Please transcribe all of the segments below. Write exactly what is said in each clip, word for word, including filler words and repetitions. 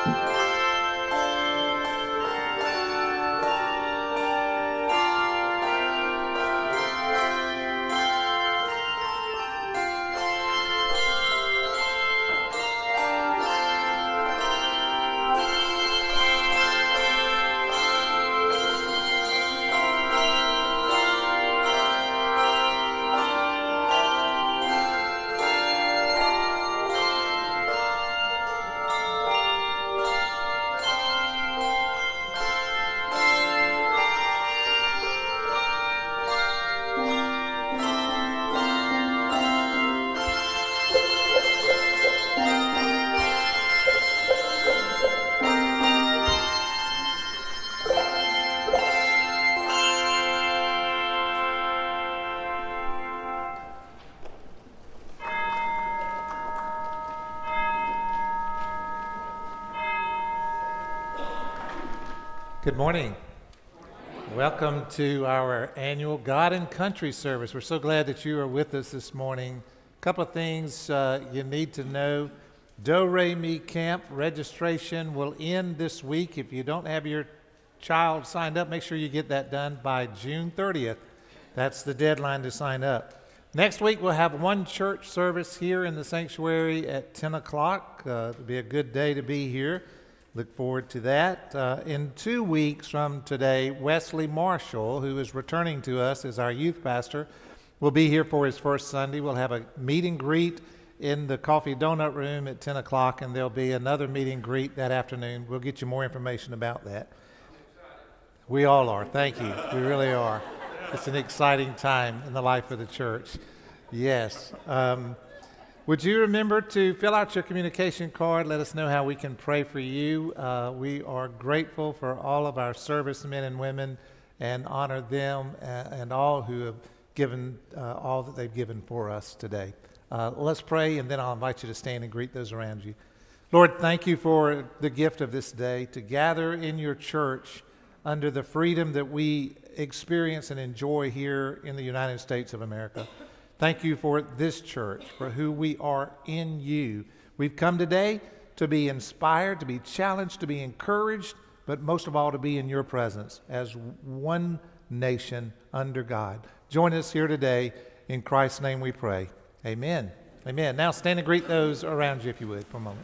Good morning. Welcome to our annual God and Country service. We're so glad that you are with us this morning. A couple of things uh, you need to know. Do Re Mi Camp registration will end this week. If you don't have your child signed up, make sure you get that done by June thirtieth. That's the deadline to sign up. Next week we'll have one church service here in the sanctuary at ten o'clock. Uh, it'll be a good day to be here. Look forward to that. Uh, in two weeks from today, Wesley Marshall, who is returning to us as our youth pastor, will be here for his first Sunday. We'll have a meet and greet in the coffee donut room at ten o'clock, and there'll be another meet and greet that afternoon. We'll get you more information about that. We all are. Thank you. We really are. It's an exciting time in the life of the church. Yes. Um, Would you remember to fill out your communication card? Let us know how we can pray for you. Uh, we are grateful for all of our servicemen and women and honor them and, and all who have given uh, all that they've given for us today. Uh, let's pray, and then I'll invite you to stand and greet those around you. Lord, thank you for the gift of this day to gather in your church under the freedom that we experience and enjoy here in the United States of America. Thank you for this church, for who we are in you. We've come today to be inspired, to be challenged, to be encouraged, but most of all to be in your presence as one nation under God. Join us here today. In Christ's name we pray. Amen. Amen. Now stand and greet those around you if you would for a moment.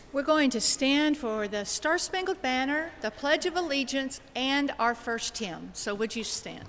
We're going to stand for the Star Spangled Banner, the Pledge of Allegiance, and our first hymn. So would you stand?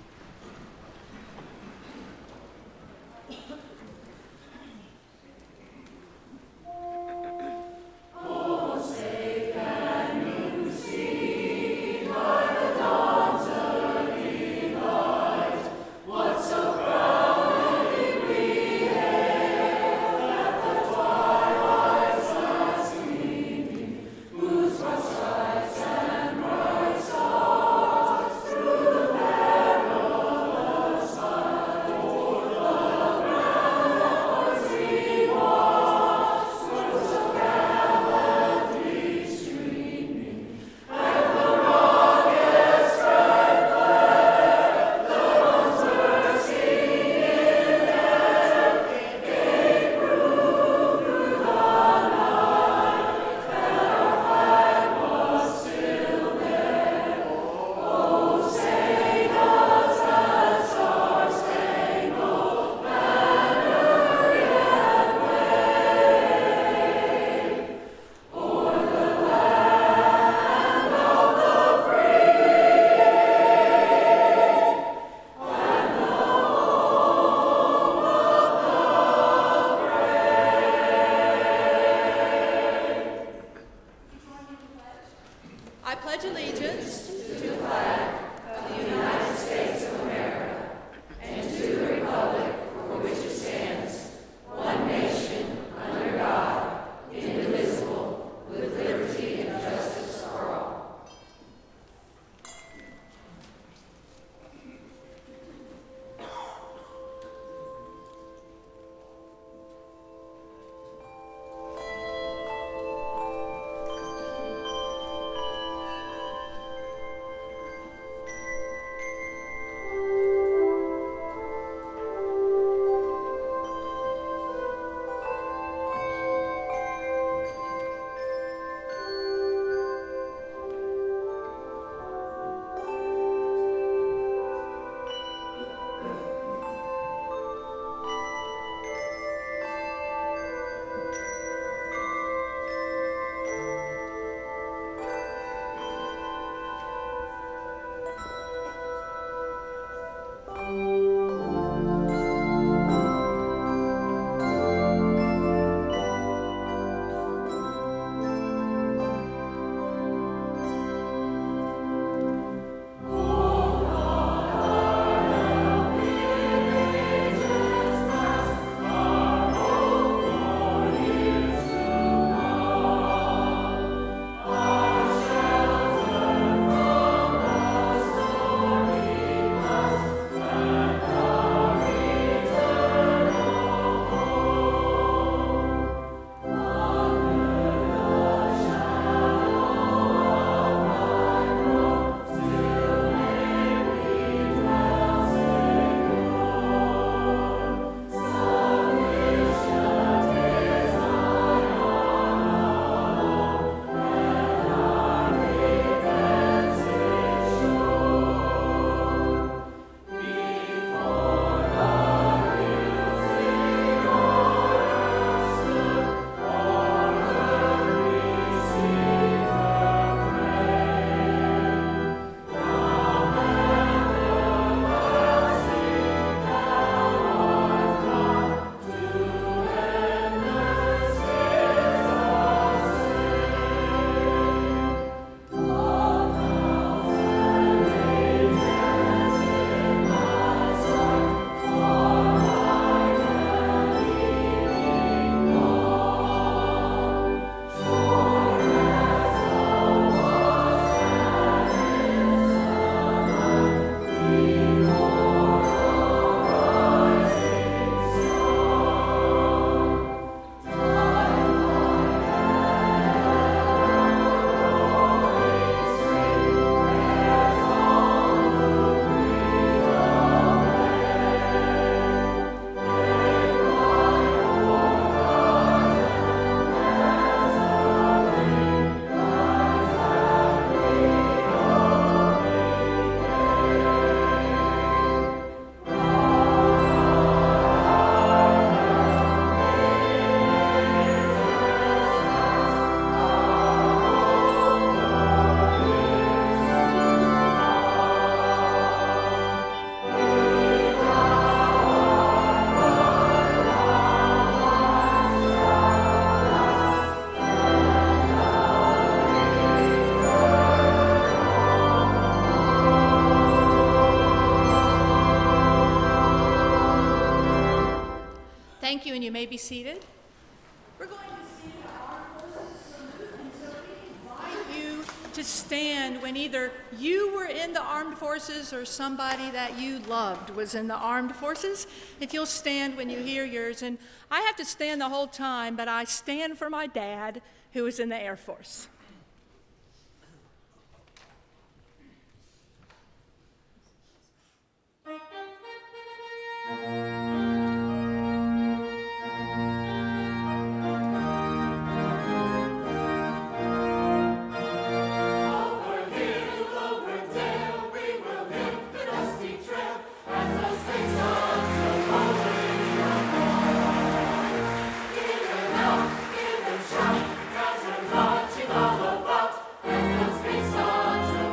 and you may be seated. We're going to sing our armed forces salute, and so we invite you to stand when either you were in the armed forces or somebody that you loved was in the armed forces. If you'll stand when you hear yours. And I have to stand the whole time, but I stand for my dad, who was in the Air Force.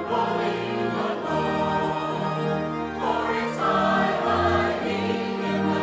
In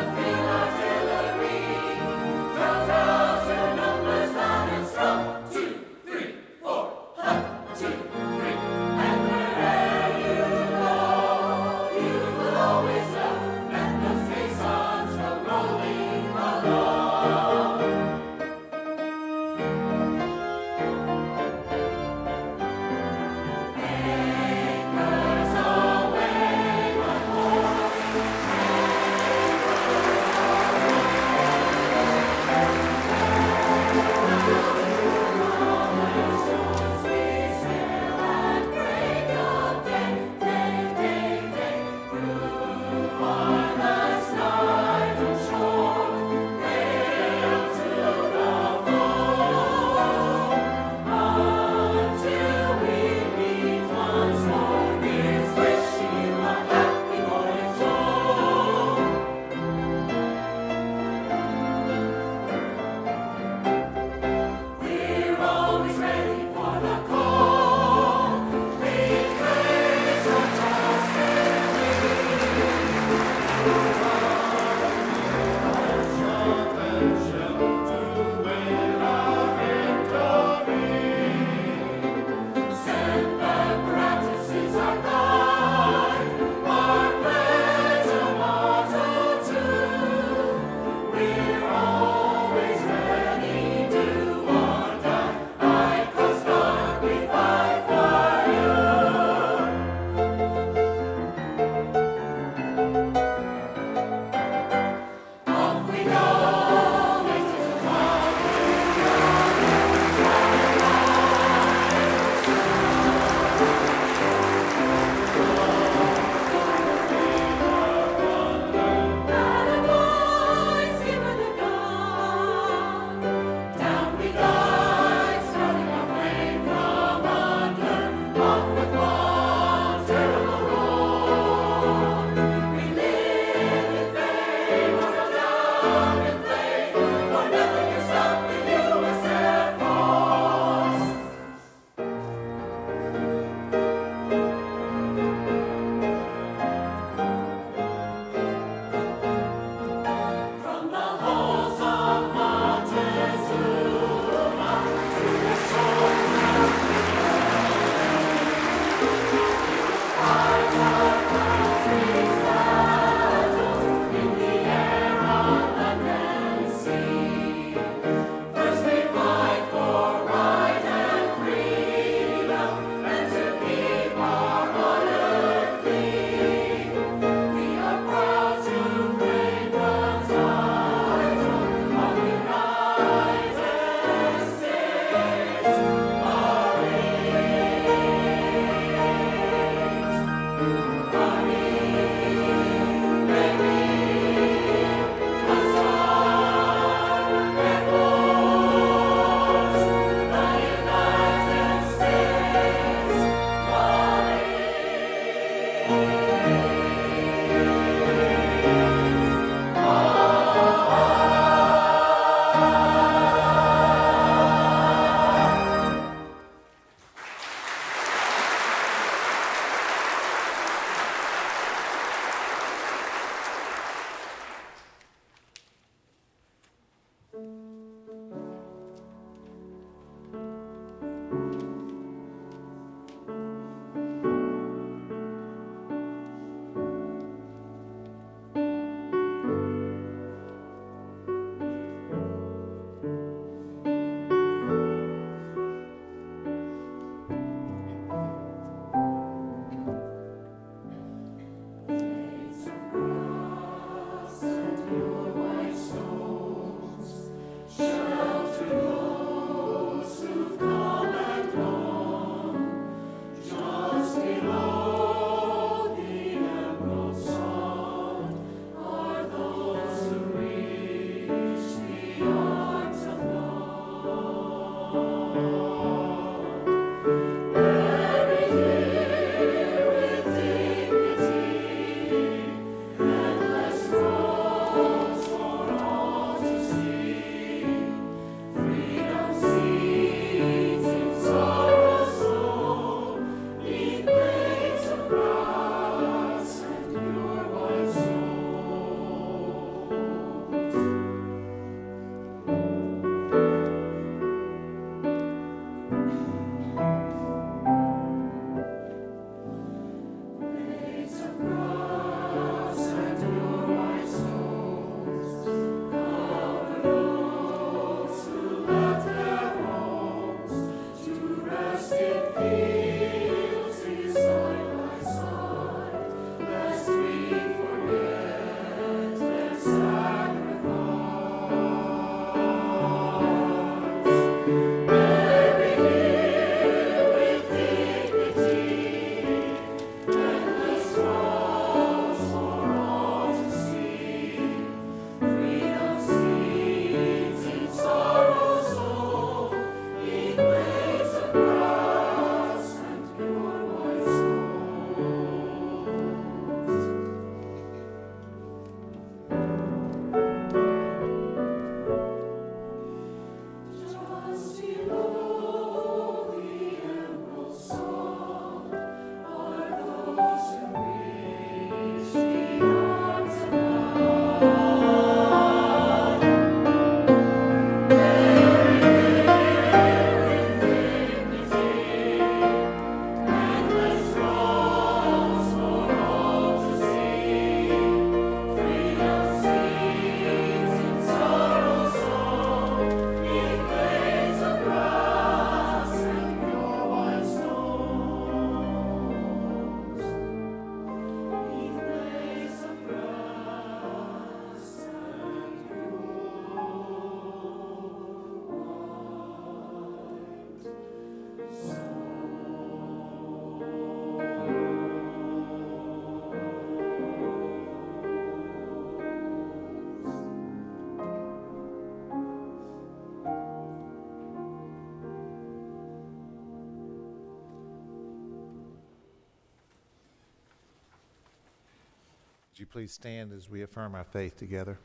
Would you please stand as we affirm our faith together?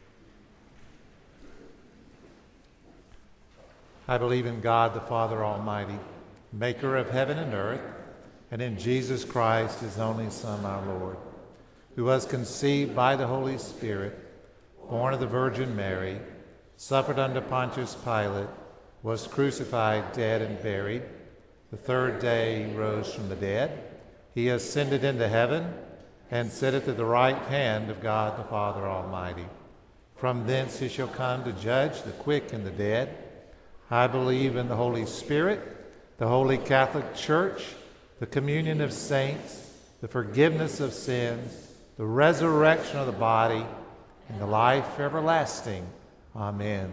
I believe in God, the Father Almighty, maker of heaven and earth, and in Jesus Christ, his only Son, our Lord, who was conceived by the Holy Spirit, born of the Virgin Mary, suffered under Pontius Pilate, was crucified, dead, and buried. The third day he rose from the dead. He ascended into heaven and sitteth at the right hand of God the Father Almighty. From thence he shall come to judge the quick and the dead. I believe in the Holy Spirit, the Holy Catholic Church, the communion of saints, the forgiveness of sins, the resurrection of the body, and the life everlasting. Amen.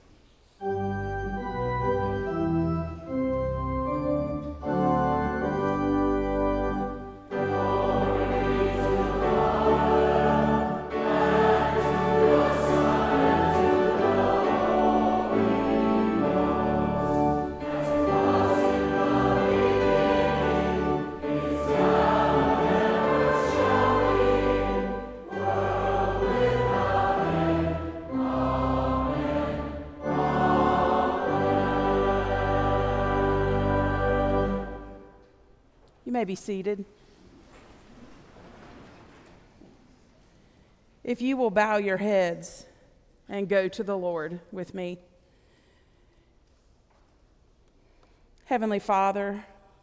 May be seated. If you will bow your heads and go to the Lord with me. Heavenly Father,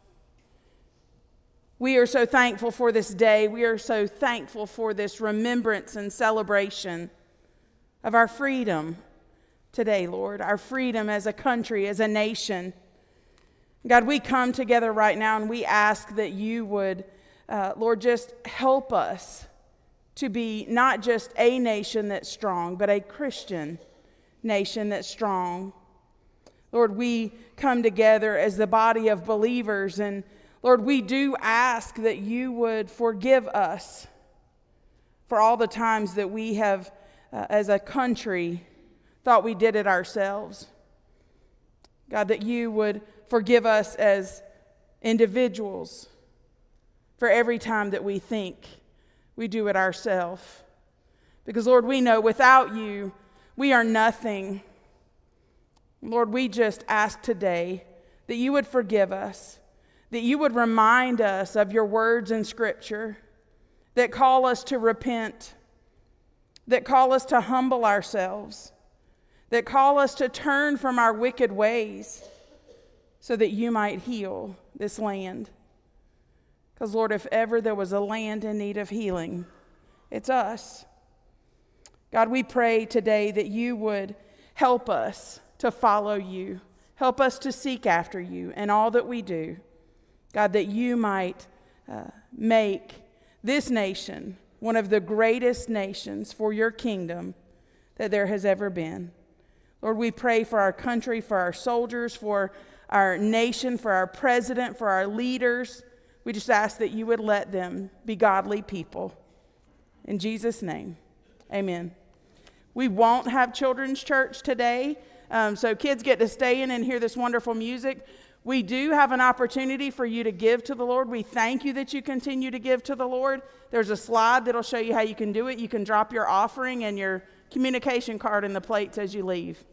we are so thankful for this day. We are so thankful for this remembrance and celebration of our freedom today, Lord, our freedom as a country, as a nation. God, we come together right now and we ask that you would, uh, Lord, just help us to be not just a nation that's strong, but a Christian nation that's strong. Lord, we come together as the body of believers, and Lord, we do ask that you would forgive us for all the times that we have, uh, as a country, thought we did it ourselves. God, that you would forgive us as individuals for every time that we think we do it ourselves. Because, Lord, we know without you, we are nothing. Lord, we just ask today that you would forgive us, that you would remind us of your words in Scripture that call us to repent, that call us to humble ourselves, that call us to turn from our wicked ways, so that you might heal this land. Because, Lord, if ever there was a land in need of healing, it's us. God, we pray today that you would help us to follow you. Help us to seek after you in all that we do. God, that you might uh, make this nation one of the greatest nations for your kingdom that there has ever been. Lord, we pray for our country, for our soldiers, for our nation, for our president, for our leaders. We just ask that you would let them be godly people. In Jesus' name, amen. We won't have children's church today, um, so kids get to stay in and hear this wonderful music. We do have an opportunity for you to give to the Lord. We thank you that you continue to give to the Lord. There's a slide that'll show you how you can do it. You can drop your offering and your communication card in the plates as you leave.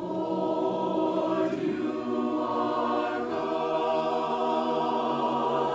Lord,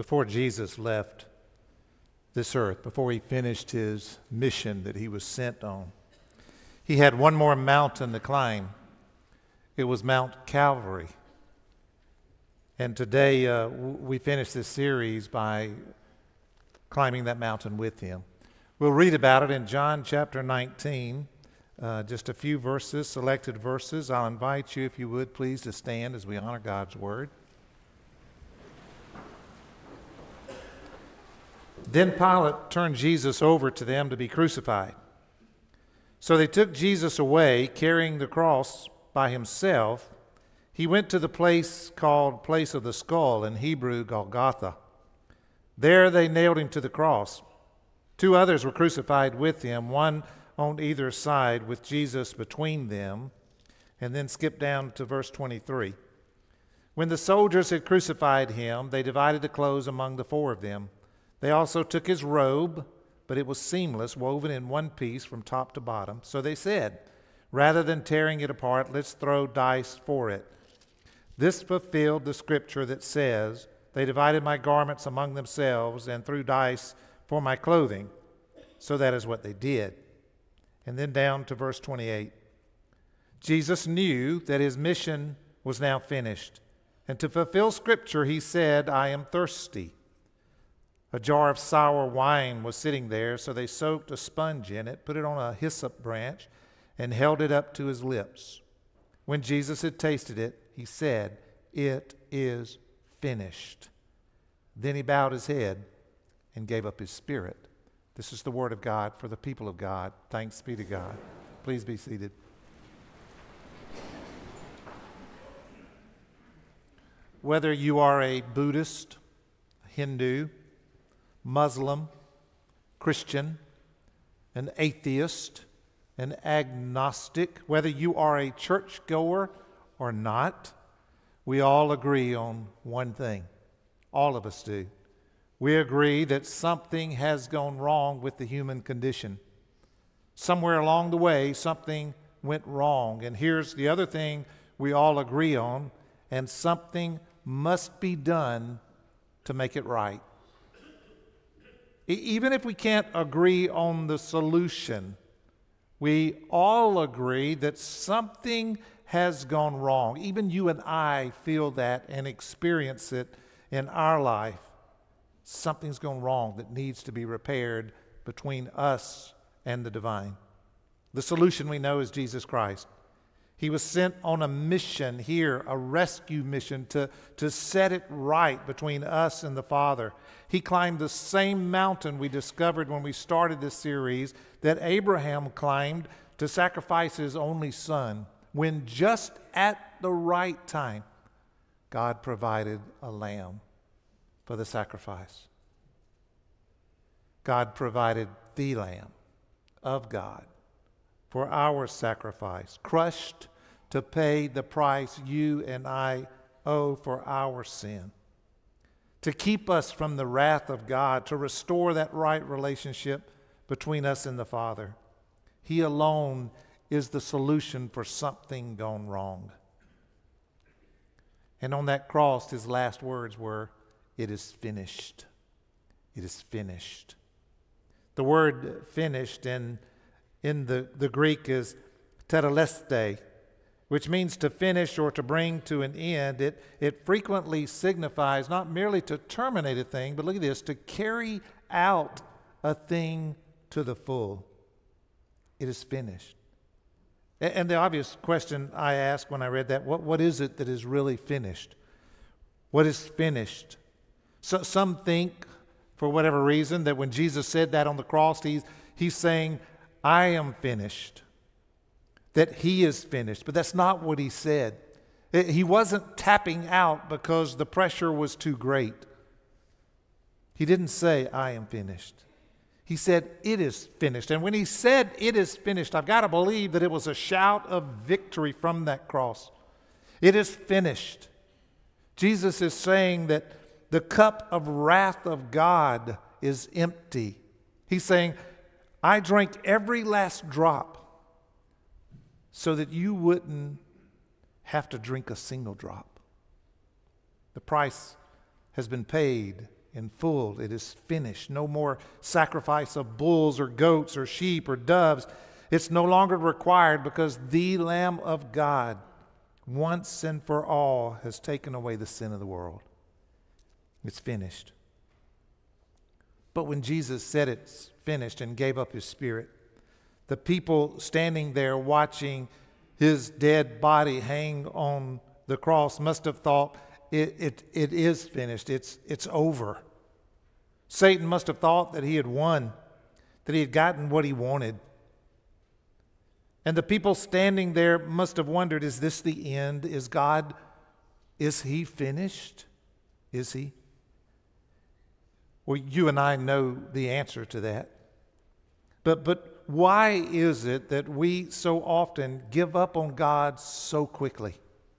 before Jesus left this earth, before he finished his mission that he was sent on, he had one more mountain to climb. It was Mount Calvary. And today uh, we finish this series by climbing that mountain with him. We'll read about it in John chapter nineteen, uh, just a few verses, selected verses. I'll invite you, if you would, please, to stand as we honor God's word. Then Pilate turned Jesus over to them to be crucified. So they took Jesus away, carrying the cross by himself. He went to the place called Place of the Skull, in Hebrew, Golgotha. There they nailed him to the cross. Two others were crucified with him, one on either side, with Jesus between them. And then skip down to verse twenty-three. When the soldiers had crucified him, they divided the clothes among the four of them. They also took his robe, but it was seamless, woven in one piece from top to bottom. So they said, rather than tearing it apart, let's throw dice for it. This fulfilled the scripture that says, they divided my garments among themselves and threw dice for my clothing. So that is what they did. And then down to verse twenty-eight. Jesus knew that his mission was now finished. And to fulfill scripture, he said, I am thirsty. A jar of sour wine was sitting there, so they soaked a sponge in it, put it on a hyssop branch, and held it up to his lips. When Jesus had tasted it, he said, it is finished. Then he bowed his head and gave up his spirit. This is the word of God for the people of God. Thanks be to God. Please be seated. Whether you are a Buddhist, Hindu, Muslim, Christian, an atheist, an agnostic, whether you are a churchgoer or not, we all agree on one thing. All of us do. We agree that something has gone wrong with the human condition. Somewhere along the way, something went wrong. And here's the other thing we all agree on, and something must be done to make it right. Even if we can't agree on the solution, we all agree that something has gone wrong. Even you and I feel that and experience it in our life. Something's gone wrong that needs to be repaired between us and the divine. The solution we know is Jesus Christ. He was sent on a mission here, a rescue mission to, to set it right between us and the Father. He climbed the same mountain we discovered when we started this series that Abraham climbed to sacrifice his only son, when just at the right time, God provided a lamb for the sacrifice. God provided the Lamb of God for our sacrifice, crushed to pay the price you and I owe for our sin, to keep us from the wrath of God, to restore that right relationship between us and the Father. He alone is the solution for something gone wrong. And on that cross, his last words were, it is finished. It is finished. The word finished in, in the, the Greek is tetelestai, which means to finish or to bring to an end. It, it frequently signifies not merely to terminate a thing, but look at this, to carry out a thing to the full. It is finished. And, and the obvious question I asked when I read that, what, what is it that is really finished? What is finished? So, some think, for whatever reason, that when Jesus said that on the cross, he's, he's saying, I am finished. That he is finished. But that's not what he said. He wasn't tapping out because the pressure was too great. He didn't say, I am finished. He said, it is finished. And when he said, it is finished, I've got to believe that it was a shout of victory from that cross. It is finished. Jesus is saying that the cup of wrath of God is empty. He's saying, I drank every last drop so that you wouldn't have to drink a single drop. The price has been paid in full. It is finished. No more sacrifice of bulls or goats or sheep or doves. It's no longer required because the Lamb of God, once and for all, has taken away the sin of the world. It's finished. But when Jesus said it's finished and gave up his spirit, the people standing there watching his dead body hang on the cross must have thought, it, it, it is finished. It's, it's over. Satan must have thought that he had won, that he had gotten what he wanted. And the people standing there must have wondered, is this the end? Is God, is he finished? Is he? Well, you and I know the answer to that. But, but why is it that we so often give up on God so quickly?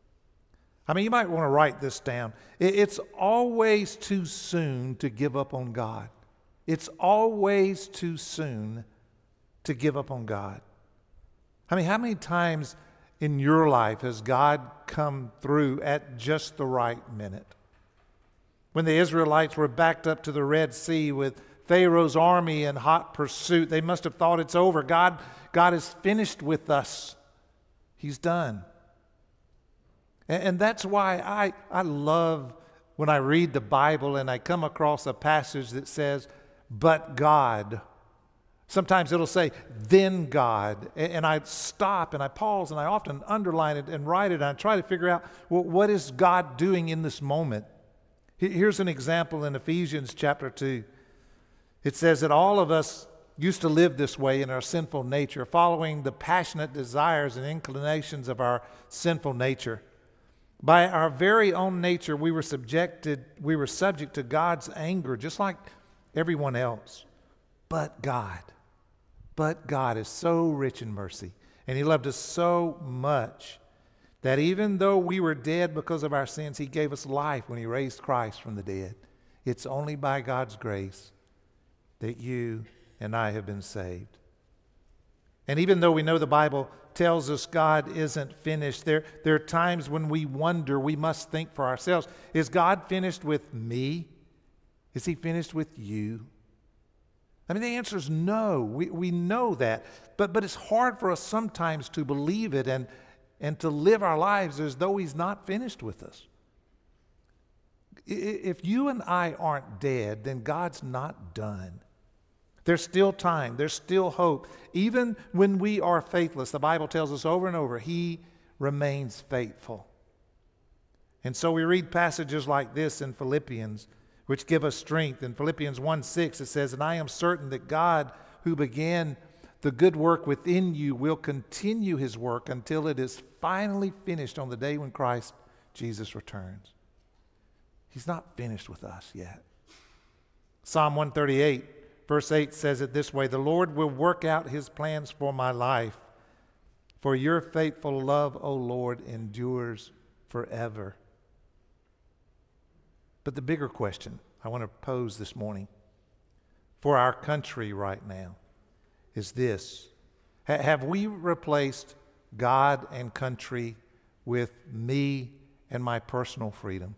I mean, you might want to write this down. It's always too soon to give up on God. It's always too soon to give up on God. I mean, how many times in your life has God come through at just the right minute? When the Israelites were backed up to the Red Sea with Pharaoh's army in hot pursuit, they must have thought it's over. God, God is finished with us. He's done. And, and that's why I, I love when I read the Bible and I come across a passage that says, but God. Sometimes it'll say, then God. And, and I stop and I pause and I often underline it and write it and I try to figure out, well, what is God doing in this moment? Here's an example in Ephesians chapter two. It says that all of us used to live this way in our sinful nature, following the passionate desires and inclinations of our sinful nature. By our very own nature, we were subjected, we were subject to God's anger, just like everyone else. But God, but God is so rich in mercy, and he loved us so much that even though we were dead because of our sins, he gave us life when he raised Christ from the dead. It's only by God's grace that you and I have been saved. And even though we know the Bible tells us God isn't finished, there, there are times when we wonder, we must think for ourselves, is God finished with me? Is he finished with you? I mean, the answer is no. We, we know that. But, but it's hard for us sometimes to believe it and and to live our lives as though he's not finished with us. If you and I aren't dead, then God's not done. There's still time. There's still hope. Even when we are faithless, the Bible tells us over and over, he remains faithful. And so we read passages like this in Philippians, which give us strength. In Philippians one six, it says, and I am certain that God, who began the good work within you, will continue his work until it is finally finished on the day when Christ Jesus returns. He's not finished with us yet. Psalm one thirty-eight, verse eight says it this way, the Lord will work out his plans for my life, for your faithful love, O Lord, endures forever. But the bigger question I want to pose this morning for our country right now is this. Have we replaced God and country with me and my personal freedom?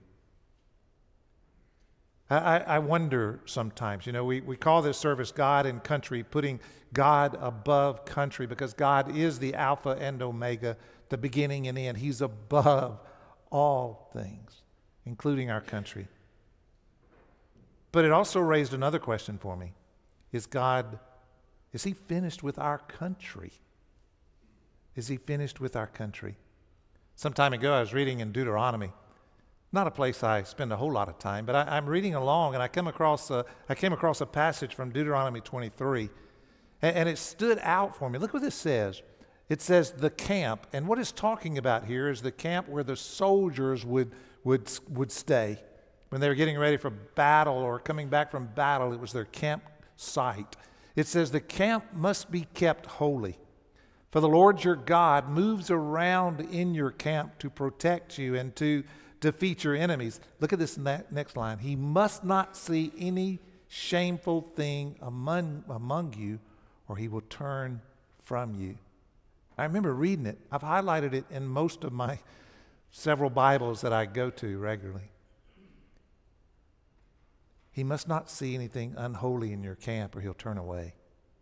I, I wonder sometimes, you know, we, we call this service God and country, putting God above country because God is the Alpha and Omega, the beginning and end. He's above all things, including our country. But it also raised another question for me. Is God Is he finished with our country? Is he finished with our country? Some time ago, I was reading in Deuteronomy. Not a place I spend a whole lot of time, but I, I'm reading along, and I come across a, I came across a passage from Deuteronomy twenty-three, and, and it stood out for me. Look what this says. It says the camp, and what it's talking about here is the camp where the soldiers would would would stay when they were getting ready for battle or coming back from battle. It was their camp site. It says the camp must be kept holy, for the Lord your God moves around in your camp to protect you and to defeat your enemies. Look at this next line. He must not see any shameful thing among, among you, or he will turn from you. I remember reading it. I've highlighted it in most of my several Bibles that I go to regularly. He must not see anything unholy in your camp or he'll turn away.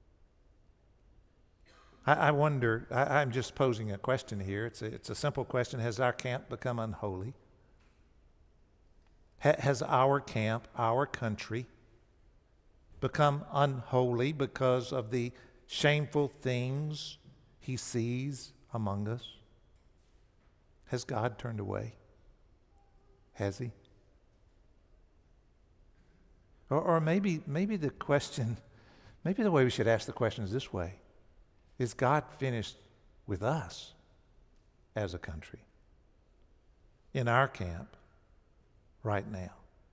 I, I wonder, I, I'm just posing a question here. It's a, it's a simple question. Has our camp become unholy? Ha, has our camp, our country, become unholy because of the shameful things he sees among us? Has God turned away? Has he? Or, or maybe, maybe the question, maybe the way we should ask the question is this way. Is God finished with us as a country, in our camp, right now?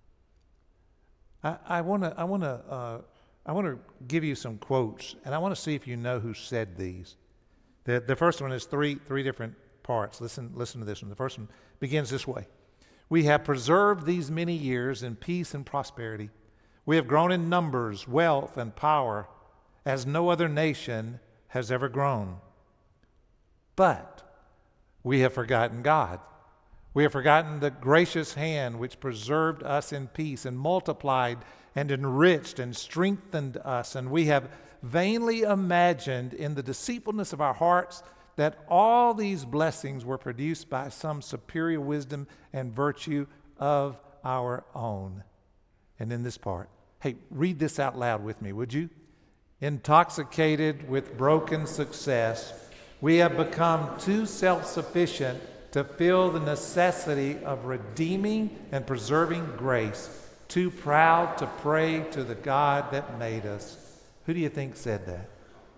I want to I want to uh, I want to give you some quotes, and I want to see if you know who said these. The the first one is three three different parts. Listen listen to this one. The first one begins this way: We have preserved these many years in peace and prosperity. We have grown in numbers, wealth, and power, as no other nation has ever grown. But we have forgotten God. We have forgotten the gracious hand which preserved us in peace and multiplied and enriched and strengthened us. And we have vainly imagined in the deceitfulness of our hearts that all these blessings were produced by some superior wisdom and virtue of our own. And in this part, hey, read this out loud with me, would you? Intoxicated with broken success, we have become too self-sufficient to feel the necessity of redeeming and preserving grace, too proud to pray to the God that made us. Who do you think said that?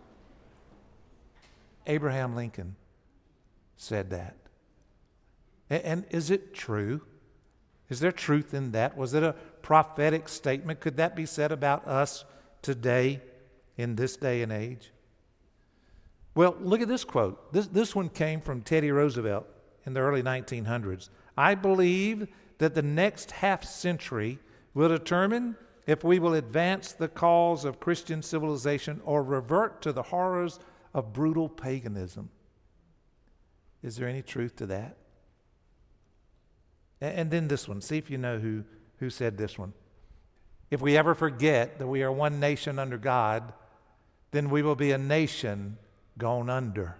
Abraham Lincoln said that. And, and is it true? Is there truth in that? Was it a prophetic statement? Could that be said about us today, in this day and age? Well, look at this quote. This, this one came from Teddy Roosevelt in the early nineteen hundreds. I believe that the next half century will determine if we will advance the cause of Christian civilization or revert to the horrors of brutal paganism. Is there any truth to that? And, and then this one. See if you know who, who said this one. If we ever forget that we are one nation under God, then we will be a nation gone under.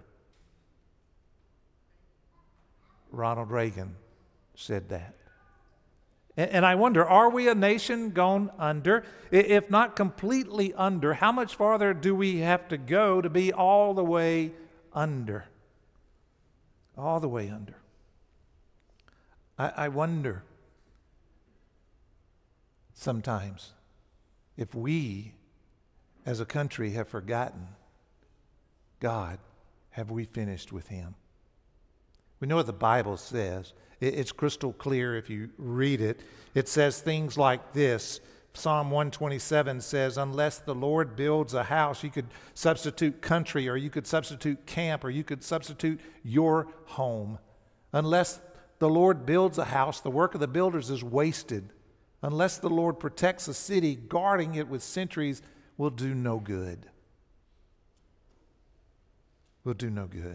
Ronald Reagan said that. And, and I wonder, are we a nation gone under? If not completely under, how much farther do we have to go to be all the way under? All the way under. I, I wonder sometimes if we as a country have forgotten God, have we finished with him? We know what the Bible says. It's crystal clear if you read it. It says things like this. Psalm one twenty-seven says, unless the Lord builds a house, you could substitute country, or you could substitute camp, or you could substitute your home. Unless the Lord builds a house, the work of the builders is wasted. Unless the Lord protects a city, guarding it with sentries will do no good. Will do no good.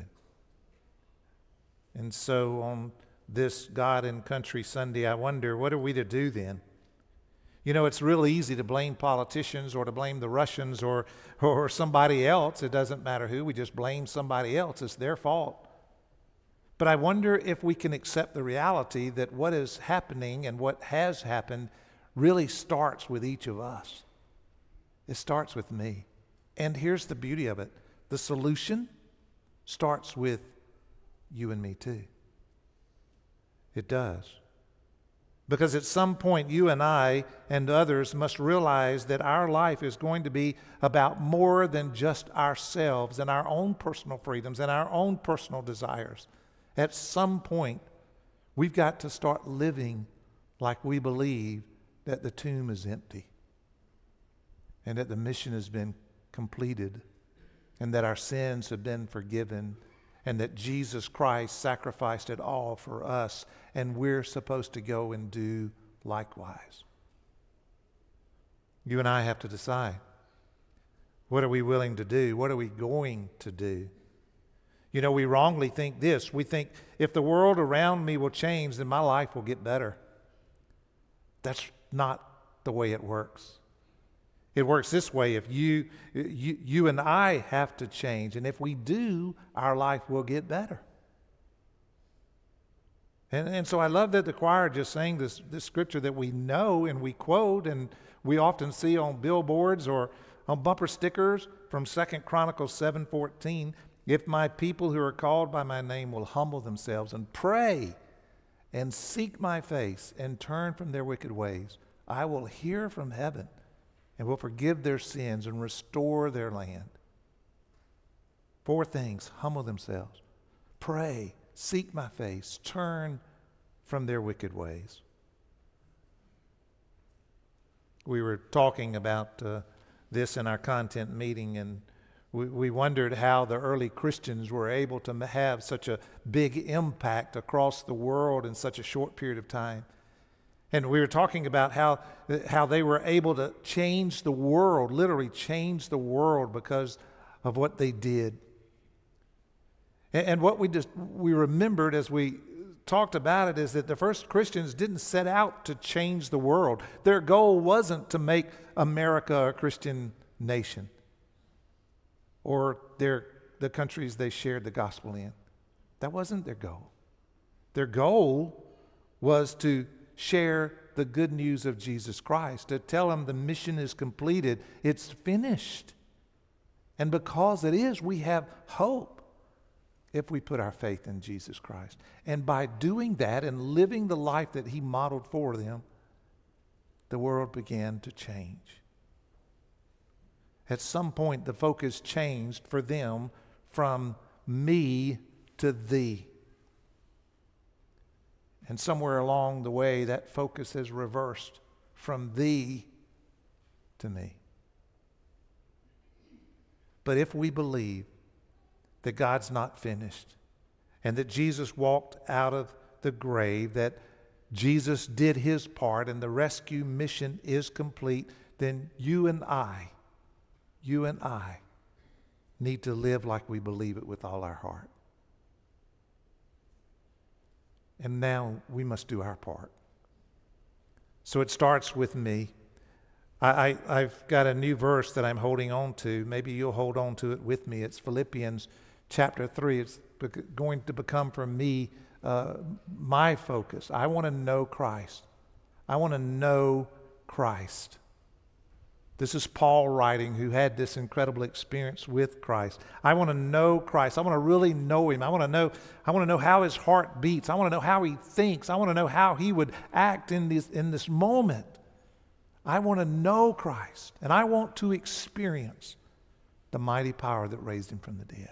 And so on this God and Country Sunday, I wonder, what are we to do then? You know, it's real easy to blame politicians or to blame the Russians or, or somebody else. It doesn't matter who. We just blame somebody else. It's their fault. But I wonder if we can accept the reality that what is happening and what has happened really starts with each of us. It starts with me. And here's the beauty of it. The solution starts with you and me too. It does. Because at some point, you and I and others must realize that our life is going to be about more than just ourselves and our own personal freedoms and our own personal desires. At some point, we've got to start living like we believe that the tomb is empty and that the mission has been completed and that our sins have been forgiven and that Jesus Christ sacrificed it all for us, and we're supposed to go and do likewise. You and I have to decide. What are we willing to do? What are we going to do? You know, we wrongly think this. We think, if the world around me will change, then my life will get better. That's not the way it works. It works this way: if you, you, you and I have to change, and if we do, our life will get better. And, and so I love that the choir just sang this, this scripture that we know and we quote and we often see on billboards or on bumper stickers from Second Chronicles seven fourteen. If my people who are called by my name will humble themselves and pray and seek my face and turn from their wicked ways, I will hear from heaven and will forgive their sins and restore their land. Four things: humble themselves, pray, seek my face, turn from their wicked ways. We were talking about uh, this in our content meeting, and we, we wondered how the early Christians were able to have such a big impact across the world in such a short period of time. And we were talking about how, how they were able to change the world, literally change the world because of what they did. And, and what we just we remembered as we talked about it is that the first Christians didn't set out to change the world. Their goal wasn't to make America a Christian nation or their, the countries they shared the gospel in. That wasn't their goal. Their goal was to share the good news of Jesus Christ, to tell them the mission is completed, it's finished. And because it is, we have hope if we put our faith in Jesus Christ. And by doing that and living the life that he modeled for them, the world began to change. At some point, the focus changed for them from me to thee. And somewhere along the way, that focus has reversed from thee to me. But if we believe that God's not finished and that Jesus walked out of the grave, that Jesus did his part and the rescue mission is complete, then you and I, you and I need to live like we believe it with all our heart. And now we must do our part. So it starts with me. I, I, I've got a new verse that I'm holding on to. Maybe you'll hold on to it with me. It's Philippians chapter three. It's going to become for me uh, my focus. I want to know Christ. I want to know Christ. This is Paul writing, who had this incredible experience with Christ. I want to know Christ. I want to really know him. I want to know, I want to know how his heart beats. I want to know how he thinks. I want to know how he would act in this, in this moment. I want to know Christ, and I want to experience the mighty power that raised him from the dead.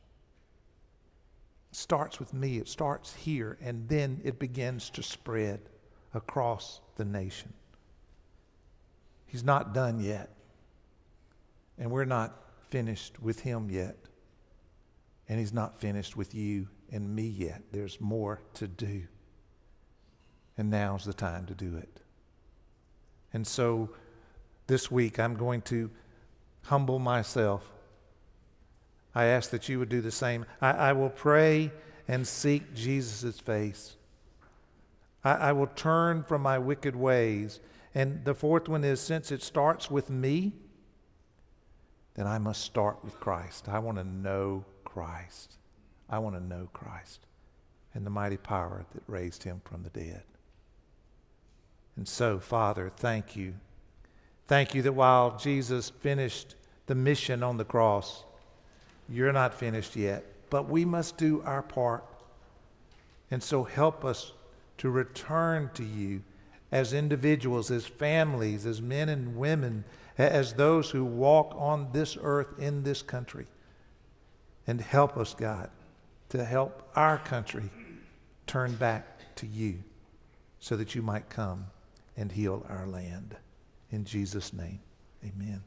It starts with me. It starts here, and then it begins to spread across the nation. He's not done yet, and we're not finished with him yet, and he's not finished with you and me yet. There's more to do, and now's the time to do it. And so this week I'm going to humble myself. I ask that you would do the same. I, I will pray and seek Jesus' face. I, I will turn from my wicked ways. And the fourth one is, since it starts with me, then I must start with Christ. I want to know Christ. I want to know Christ and the mighty power that raised him from the dead. And so, Father, thank you. Thank you that while Jesus finished the mission on the cross, you're not finished yet, but we must do our part. And so help us to return to you as individuals, as families, as men and women, as those who walk on this earth in this country. And help us, God, to help our country turn back to you so that you might come and heal our land. In Jesus' name, amen.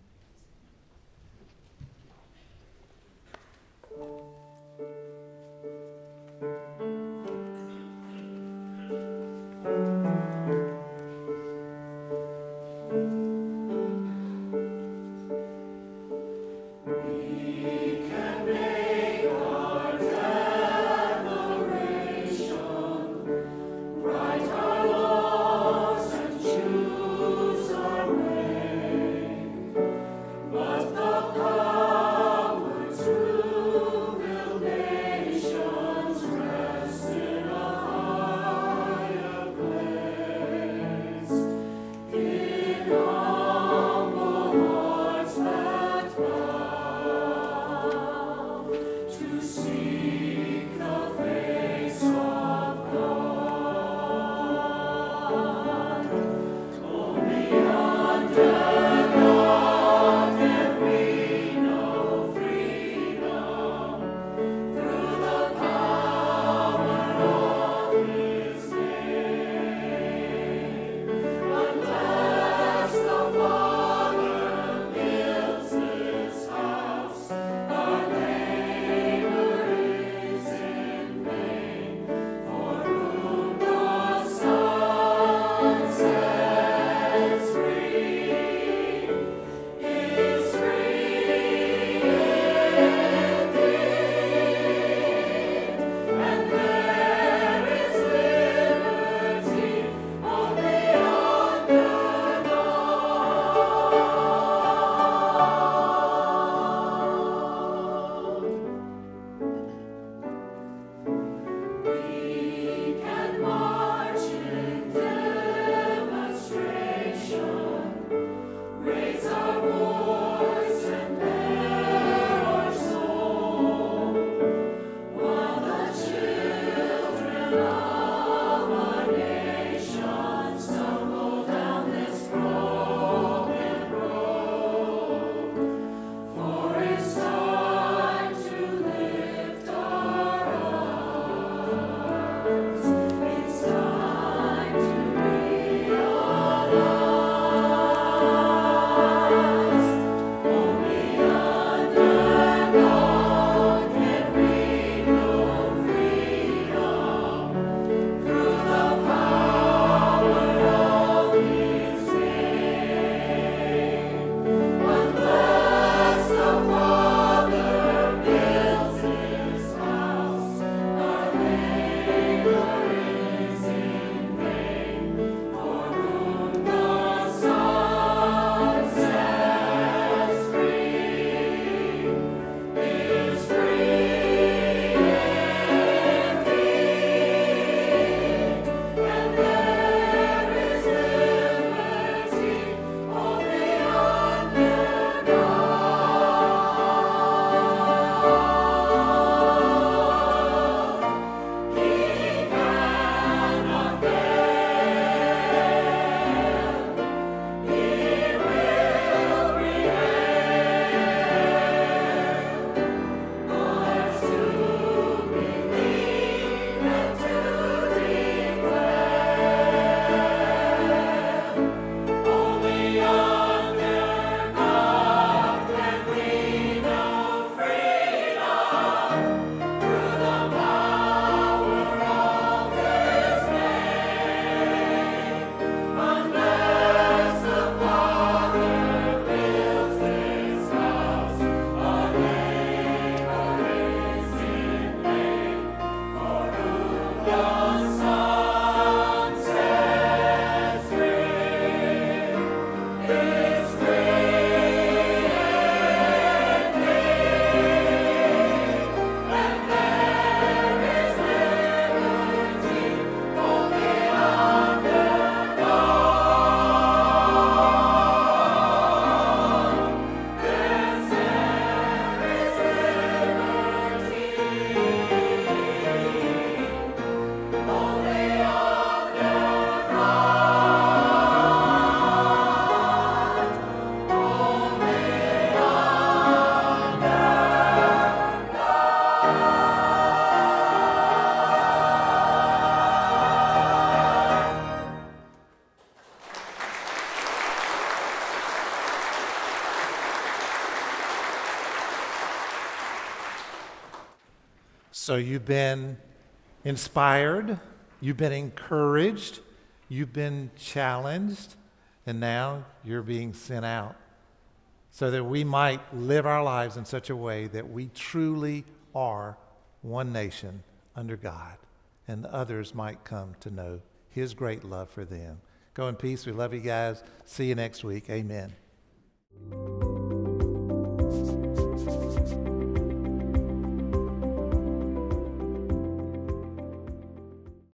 Our So you've been inspired, you've been encouraged, you've been challenged, and now you're being sent out so that we might live our lives in such a way that we truly are one nation under God, and others might come to know his great love for them. Go in peace. We love you guys. See you next week. Amen.